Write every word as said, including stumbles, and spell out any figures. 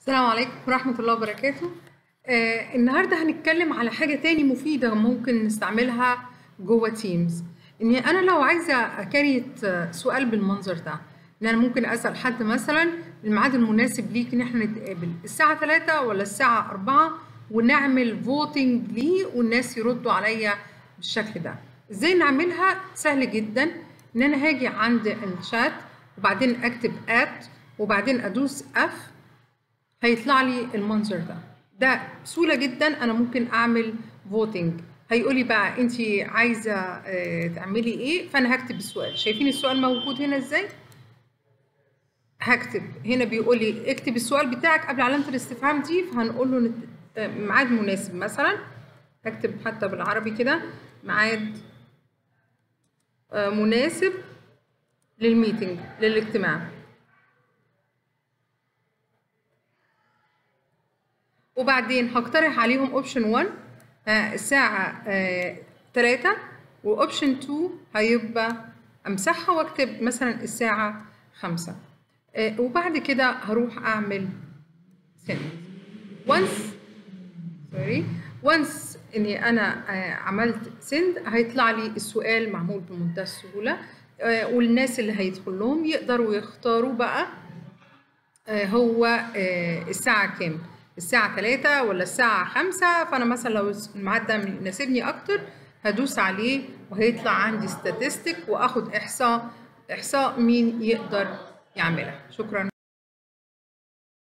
السلام عليكم ورحمة الله وبركاته. آه النهاردة هنتكلم على حاجة تاني مفيدة ممكن نستعملها جوه تيمز. إني أنا لو عايزة أكريت سؤال بالمنظر ده، إن أنا ممكن أسأل حد مثلا الميعاد المناسب ليك إن إحنا نتقابل الساعة تلاتة ولا الساعة أربعة، ونعمل فوتنج ليه والناس يردوا عليا بالشكل ده. إزاي نعملها؟ سهل جدا. إن أنا هاجي عند الشات وبعدين أكتب آت وبعدين أدوس أف، هيطلع لي المنظر ده. ده بسهولة جدا أنا ممكن أعمل فوتنج. هيقولي بقى أنت عايزة اه تعملي إيه، فأنا هكتب السؤال. شايفين السؤال موجود هنا إزاي؟ هكتب هنا بيقولي اكتب السؤال بتاعك قبل علامة الاستفهام دي، فهنقول له ميعاد مناسب مثلا. هكتب حتى بالعربي كده ميعاد اه مناسب للميتنج للاجتماع. وبعدين هقترح عليهم اوبشن واحد آه الساعة آه تلاتة، واوبشن اتنين هيبقى امسحها واكتب مثلا الساعة خمسة. آه وبعد كده هروح اعمل سند. وانس سوري وانس اني انا آه عملت سند، هيطلع لي السؤال معمول بمنتهى السهولة. آه والناس اللي هيدخل لهم يقدروا يختاروا بقى آه هو آه الساعة كام، الساعة تلاتة ولا الساعة خمسة. فأنا مثلا لو الميعاد ده يناسبني أكتر هدوس عليه وهيطلع عندي ستاتستيك وآخد إحصاء إحصاء مين يقدر يعملها. شكرا.